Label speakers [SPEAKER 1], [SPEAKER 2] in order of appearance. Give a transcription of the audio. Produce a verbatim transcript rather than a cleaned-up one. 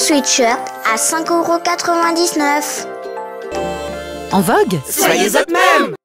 [SPEAKER 1] sweatshirt à cinq euros quatre-vingt-dix-neuf.
[SPEAKER 2] En vogue?
[SPEAKER 3] Soyez êtes même!